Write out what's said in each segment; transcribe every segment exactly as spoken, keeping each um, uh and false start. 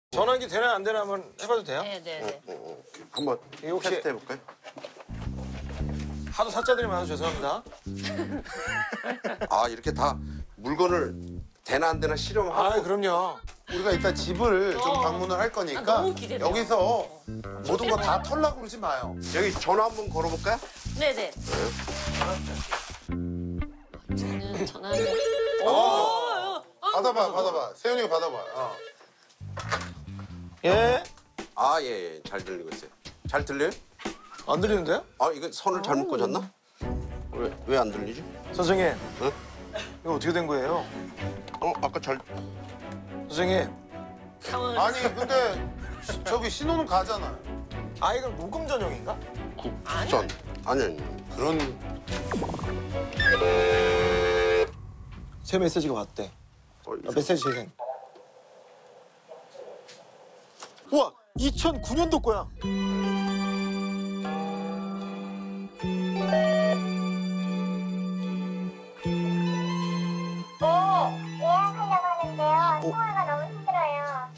전화기 되나 안 되나 한번 해봐도 돼요? 네, 네, 네. 어, 어, 오케이. 한번 이게 혹시- 테스트 해볼까요? 하도 사자들이 많아서 죄송합니다. 아 이렇게 다 물건을 되나 안 되나 실험하고. 아 그럼요. 우리가 이따 집을 좀 어. 방문을 할 아, 거니까 너무 기대돼요. 여기서 모든 거 다 털라고 그러지 마요. 여기 전화 한번 걸어볼까요? 네, 네. 저는 전화를. 어. 받아봐, 받아봐. 세윤이가 받아봐. 어. 예? 아 예, 예. 잘 들리고 있어요. 잘 들려요? 안 들리는데요? 아 이거 선을 잘못 꽂았나? 왜 왜 안 들리지? 선생님. 어? 이거 어떻게 된 거예요? 어 아까 잘 선생님. 상황을. 아니, 근데 시- 저기 신호는 가잖아. 아 이건 녹음 전용인가? 국선 아니 아니. 그런 새 메시지가 왔대. 어, 아, 메시지 재생. 우와 이천구 년도 거야. 네, 예약하려고 하는데요. 통화가 너무 힘들어요.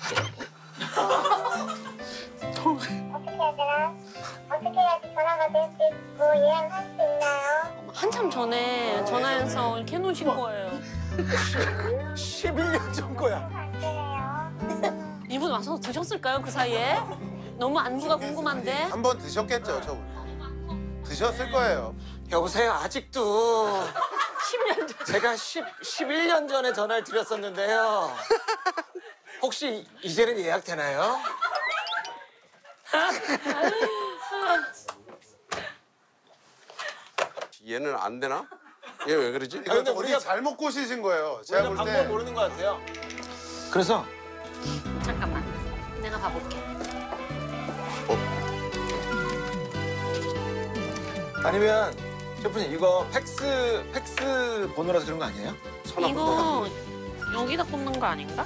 어떻게 해야 되나? 어떻게 해야지 전화가 될 수 있고 예약할 수 있나요? 한참 전에 전화 연성 이렇게 해놓으신 거예요. 십일 년 전 거야. 안 되네요. 이분 와서 드셨을까요, 그 사이에? 너무 안부가 궁금한데. 한 번 드셨겠죠, 저분. 드셨을 거예요. 여보세요 아직도 십 년 전. 제가 십, 십일 년 전에 전화를 드렸었는데요. 혹시 이제는 예약되나요? 얘는 안 되나? 얘 왜 그러지? 이거 근데 어디 우리가- 잘못 꼬시신 거예요. 제가 우리가 볼 방법 때. 모르는 것 같아요. 그래서 잠깐만. 내가 봐볼게. 아니면 셰프님 이거 팩스 팩스 번호라서 그런 거 아니에요? 선 한번 이거 여기다 꽂는 거 아닌가?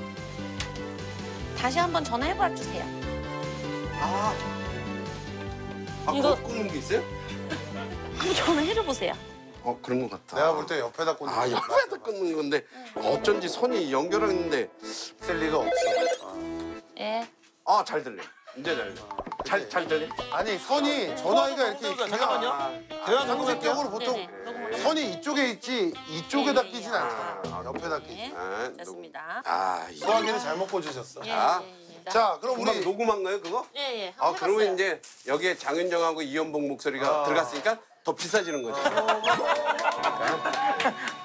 다시 한번 전화해봐 주세요. 아, 아 이거- 이거 꽂는 게 있어요? 한번 전화해줘 보세요. 어 그런 것 같아. 내가 볼 때 옆에다 꽂는 아 거 옆에다 끊는 건데 어쩐지 선이 연결했는데 있을 리가 없어. 예. 아 잘 들려. 이제 잘 들려. 잘, 잘 들려? 아니, 선이 전화기가 이렇게 있으면 잠깐만요. 아, 대화 상식적으로 보통 네네. 녹음을 선이 이쪽에 있지 이쪽에다 예, 예, 끼진 예. 않잖아. 옆에다 끼지. 네. 아, 됐습니다. 아 이거 소화기는 잘못 꽂으셨어. 예, 자. 예, 예. 자, 그럼 금방 우리 녹음한 거예요 그거? 예, 예. 아 한번 그러면 해봤어요. 이제 여기에 장윤정하고 이연복 목소리가 아. 들어갔으니까 더 비싸지는 거죠.